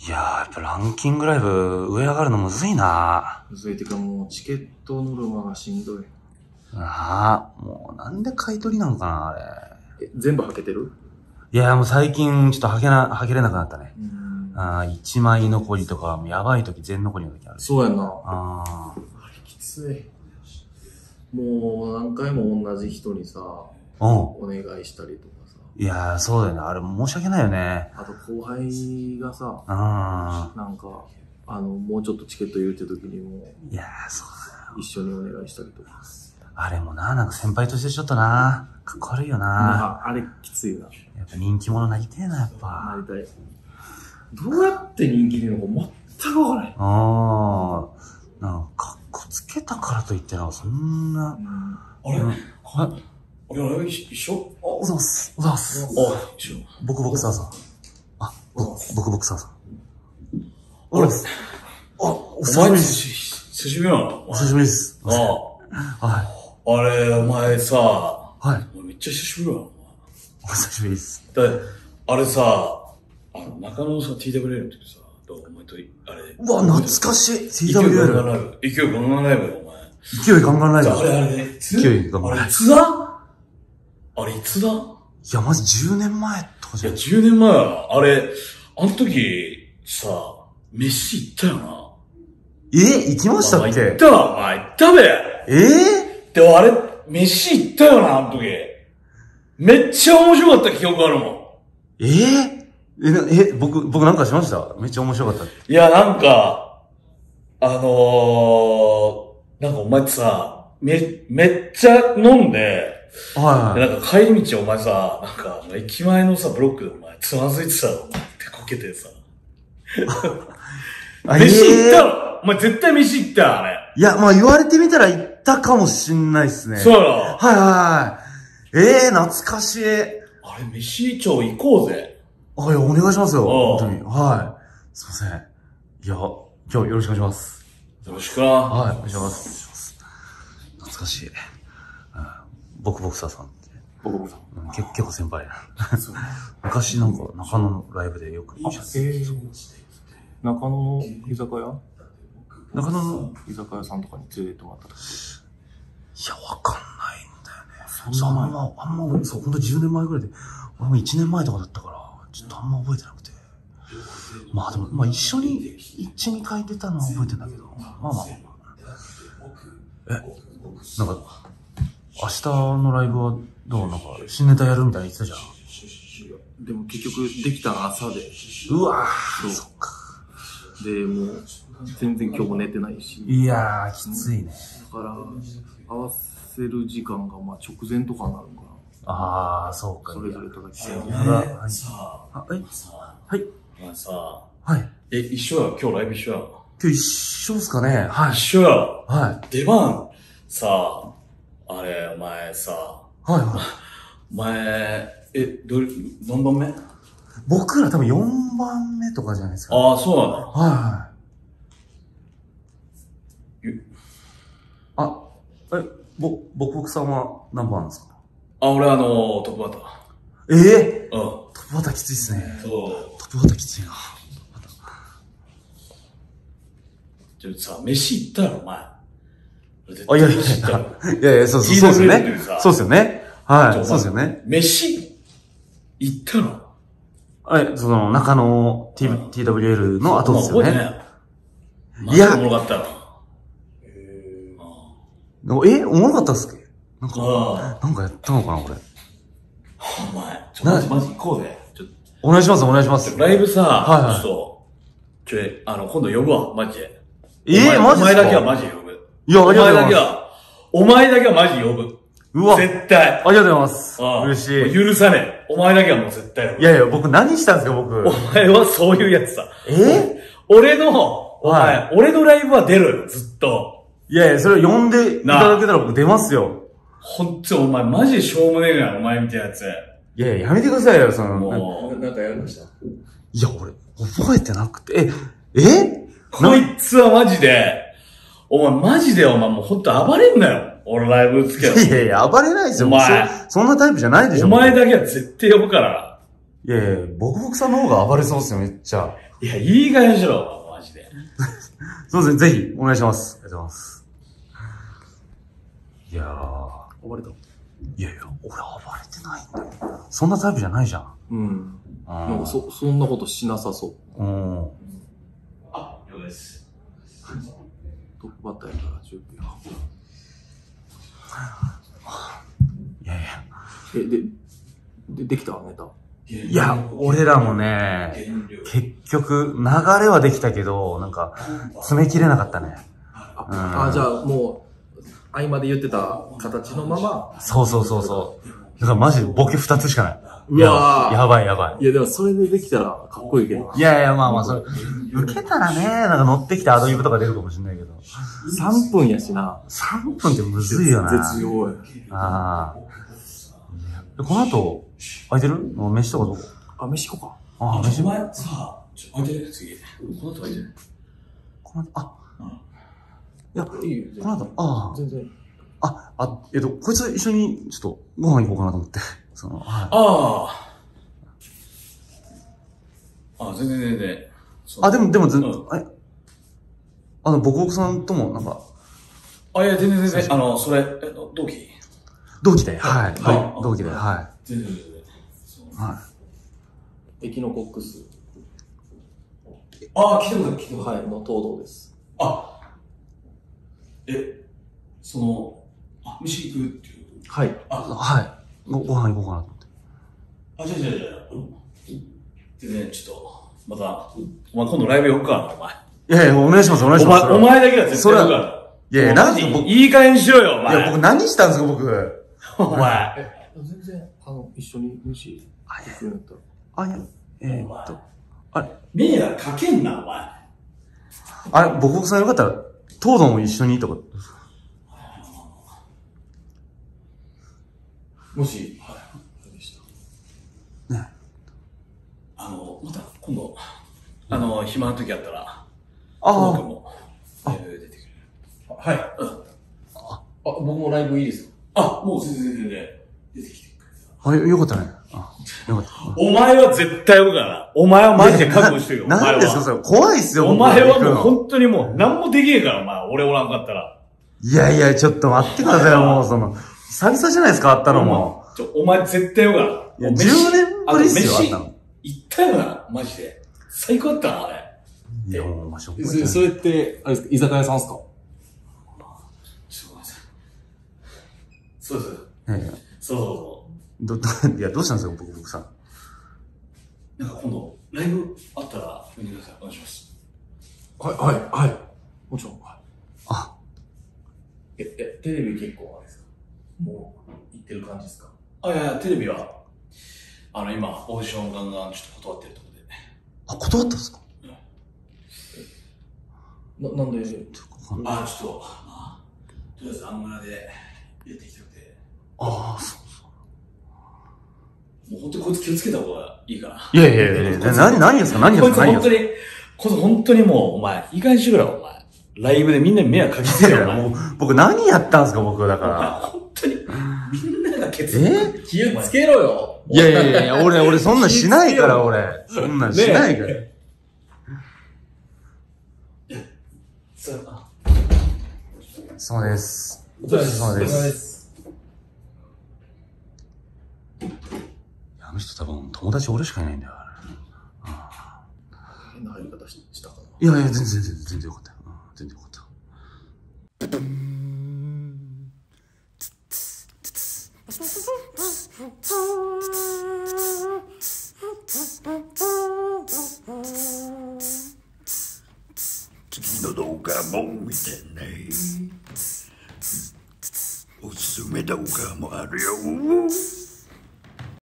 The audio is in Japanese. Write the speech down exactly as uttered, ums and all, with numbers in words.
いやー、やっぱランキングライブ上上がるのむずいな。 むずいってかもうチケットノルマがしんどい。 ああ、もうなんで買い取りなんかな、あれ。 え、全部履けてる？ いやーもう最近ちょっと履けな、履けれなくなったね。 うん。 ああ、一枚残りとか、やばい時全残りの時ある。 そうやな。 ああ。 あれきつい。もう何回も同じ人にさ、 うん。 お願いしたりとかさ。 いやー、そうだよね。あれ申し訳ないよね。 あと後輩がさ、 あなんか、あの、もうちょっとチケット言うって時にも、 いやー、そうだよ。 一緒にお願いしたりとか。 あれもな、なんか先輩としてちょっとな、かっこ悪いよな。 あ、あれきついな。 やっぱ人気者なりてえな、やっぱ。 なりたい。どうやって人気出るのか全くわからない。 ああ、なんか、かっこつけたからといってな、そんな。 うん、あれ、 うん、はい。 あれ、あれ、一緒？ あ、おざます。おざます。 あ、一緒。 ボクボクサーさん。あ、ボクボクサーさん。 あれ、あ、 おお前、久しぶりなの？ お久しぶりです。 ああ。はい。 あれ、お前さ、 はい。 めっちゃ久しぶりだな。 お久しぶりです。 だあれさ、あの、中野のさ、ティーダブリューエル の時さ、どうお前と、あれ。 うわ、懐かしい。ティーダブリューエル。 勢いガンガンライブ。勢いガンガンライブよ、お前。 勢いガンガンライブ。 あれ、あれ、いつ？ 勢いガンガンライブ。 あれ、いつだ？あれ、いつだ？いや、マジじゅうねんまえとかじゃん。 いや、じゅうねんまえやな。あれ、あの時、さ、飯行ったよな。 え行きましたっけ？ 行ったわ、お前、行ったべ。 えー、でもあれ、飯行ったよな、あの時。めっちゃ面白かった記憶あるもん。 えー、え、なえ、僕、僕なんかしました？めっちゃ面白かった。 いや、なんか、あのー、なんかお前ってさ、め、めっちゃ飲んで、 はい、 はい。なんか帰り道お前さ、なんか、駅前のさ、ブロックでお前、つまずいてたの、お前、手こけてさ。飯行ったの、えー、お前絶対飯行ったよ、あれ。 いや、まあ言われてみたら行ったかもしんないっすね。 そうやろ。 はいはい。ええー、懐かしい。 あれ、飯長行こうぜ。 あ、いや、お願いしますよ。本当に。はい。すいません。いや、今日よろしくお願いします。 よろしくな。 はい、お願いします。懐かしい。ボクボクサーさんって。 ボクボクさん。 結結構先輩。昔なんか中野のライブでよく一緒に。 えー、中野の居酒屋？ 中野の居酒屋さんとかに連れてってもらった時。 いや、わかんないんだよね。そんな、あんま、あんま、そう、ほんとじゅうねんまえぐらいで、俺もいちねんまえとかだったから、ちょっとあんま覚えてなくて。まあでも、まあ一緒にいち、にかい出たのは覚えてんだけど、まあまあまあ。え、なんか、明日のライブはどう？なんか、新ネタやるみたいに言ってたじゃん。 でも結局、できたの朝で。 うわぁ、そっか。 で、もう、全然今日も寝てないし。 いやー、きついね。 だから、合わせる時間がまあ直前とかになるのかな。 あー、そうか。 それぞれいただきたい。 はい。 さあ、 えはい。 お前さ、 はい。 え、一緒や、今日ライブ一緒や。 今日一緒っすかね？はい。 一緒や。 はい。 出番、さ、あれ、お前さ、 はいはい。 お前、え、どれ、何番目？ 僕ら多分よんばんめとかじゃないですか。 ああ、そうなんだ。 はいはい。あ、え、ぼ、僕、僕さんは何番ですか？ あ、俺あのー、トップバッター。 ええー、 うん。 トップバッターきついっすね。 そう。 トップバッターきついな。 ちょっとさ、飯行ったやろ、お前。 あ、いやいやいや。いやいや、そうそう、そうですよね。そうですよね。はい、そうですよね。 飯行ったの？ え、その、中野 ティーダブリューエル の後ですよね。 いや、おもろかったな。 え、おもろかったっすっけ？なんか、なんかやったのかな、これ。 お前、ちょ、マジ、マジ行こうぜ。ちょ、 お願いします、お願いします。 ライブさ、 はいはい。 ちょっと、ちょ、あの、今度呼ぶわ、マジで。 ええ、マジで？ お前だけはマジで呼ぶ。 いや、ありがとうございます。 お前だけは、お前だけはマジで呼ぶ。 うわ。 絶対。 ありがとうございます。嬉しい。 許さねえ。お前だけはもう絶対呼ぶ。 いやいや、僕何したんですか、僕。 お前はそういうやつさ。 え俺の、お前、俺のライブは出るよ、ずっと。 いやいや、それ呼んでいただけたら僕出ますよ。 ほんと、お前マジでしょうもねえな、お前みたいなやつ。 いやいや、やめてくださいよ、その。 もう、なんかやりました？ いや、俺、覚えてなくて。え、えこいつはマジで、お前マジでお前もうほんと暴れんなよ。俺ライブつけよ。 いやいや、暴れないですよ。 お前そ。そんなタイプじゃないでしょ。 お前だけは絶対呼ぶから。 いやいや、ボクボクさんの方が暴れそうっすよ、めっちゃ。 いや、いい加減にしろ、マジで。 すいません、ぜひ、お願いします。ありがとうございます。いやー。 暴れた。 いやいや、俺暴れてないんだよ。そんなタイプじゃないじゃん。 うん。なんかそ、そんなことしなさそう。 うん。 あ、了解です。 トップバッターやから準備は。 いやいや。 え、で、で、できたネタ。 いや、俺らもね、結局、流れはできたけど、なんか、詰め切れなかったね。 あ、あじゃあもう、合間で言ってた形のまま。 そうそうそうそう。だからマジでボケ二つしかない。 うわやばいやばい。 いやでもそれでできたらかっこいいけど。 いやいや、まあまあ、それ、受けたらね、なんか乗ってきてアドリブとか出るかもしれないけど。 さんぷんやしな。 さんぷんってむずいよな。 絶妙や。 ああ。この後、空いてる飯とかどこあ、飯行こうか。 ああ、飯お前さ、ちょ、空いてる次。この後空いてるこの後、あ、いや、 いいよ。 この後、ああ。 全然。 あ、あ、えっと、こいつ一緒に、ちょっと、ご飯行こうかなと思って。その、はい。 ああ。あ、全然全然。 あ、でも、でも、ず、 うん、 え、あの、僕奥さんとも、なんか。 あ、いや、全然全然。あの、それ、えっと、同期同期で、はい。 はい。 同期で、は全然全然。 い。はい。 エキノコックス。 ああ、来てください、来てください。 はい、の東堂です。 あ、え、その、あ、飯行くっていう。 はい。 あ、 はい。ご、ご飯行こうかなと思って。 あ、じゃあじゃあじゃあ。全然、ちょっと、また、お前今度ライブ呼ぶからな、お前。 いやいや、お願いします、お願いします。 お前、お前だけは絶対呼ぶから。 いやいや、なんで僕、 いい加減にしろよ、お前。 いや、僕何したんですか、僕。 お前。 全然、あの、一緒に飯行くんやったら。 あ、いや、えー、っと、あれ。 迷惑かけんな、お前。 あれ、僕奥さんよかったら、東堂も一緒にとか。 もし、はい。でした。 ね。 あの、また、今度、あの、暇な時あったら、 ああ。 僕も、ライブ出てくる。はい。うん。 あ、僕もライブいいですよ。 あ、もう全然全然出てきてくれた。 あ、よかったね。あ、よかった。 お前は絶対呼ぶからな。お前はマジで覚悟してるよ。 なんですか、それ。怖いっすよ、 お前はもう本当にもう、何もできねえから、お前。俺おらんかったら。 いやいや、ちょっと待ってくださいよ、もう、その、久々じゃないですか、会ったのも。 ちょ、お前絶対呼ぶから。 いや、じゅうねんぶりっすよ、会ったの。 行ったよな、マジで。最高だったな、あれ。 いや、もう、まあ、しょっぱい。 それって、あれですか、居酒屋さんですか？ ちょっとごめんなさい。そうです。 いやいや。 そうそうそう。 ど、ど、いや、どうしたんですか、僕、僕さん。 なんか今度、ライブあったら、呼んでください。お願いします。 はい、はい、はい。もちろん。はい。 あ。 え、え、テレビ結構あれですか？もう、行ってる感じですか？ あ、いやいや、テレビは、あの、今、オーディションガンガンちょっと断ってるところで。 あ、断ったんですか？ な、なんで？ あ、ちょっと、まあ、とりあえずアングラでやってきたくて。 ああ、そうもう本当にこいつ気をつけた方がいいから。 いやいやいやいや、何、何ですか何ですかこいつ本当に、こいつ本当にもう、お前、いい加減にしてくれよ、お前。ライブでみんなに迷惑かけてるよ、お前。 もう僕何やったんですか、僕、だから。 本当に、みんながケツ。 え気をつけろよ。 いやいやいや、俺、俺そんなんしないから、俺。そんなんしないから。 そうあそうです。 お疲れ様そうで。 ですあの人多分友達俺しかいないんだよ。 変な入り方ししたかな。 いやいや、全然全然全然よかったよ。全然よかった。 次の動画も見てね。おすすめ動画もあるよ。